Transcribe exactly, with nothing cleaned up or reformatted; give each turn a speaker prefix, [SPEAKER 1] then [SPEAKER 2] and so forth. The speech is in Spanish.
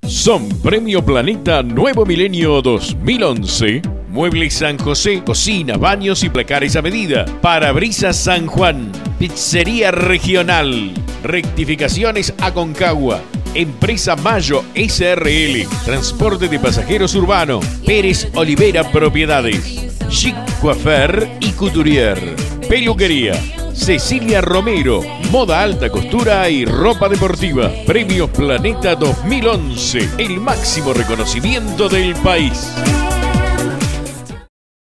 [SPEAKER 1] Son Premio Planeta Nuevo Milenio dos mil once. Muebles San José, cocina, baños y placares a medida. Parabrisas San Juan. Pizzería Regional. Rectificaciones Aconcagua. Empresa Mayo S R L. Transporte de pasajeros urbano. Pérez Olivera Propiedades. Chic Coiffeur y Couturier. Peluquería Cecilia Romero. Moda alta costura y ropa deportiva. Premios Planeta dos mil once. El máximo reconocimiento del país.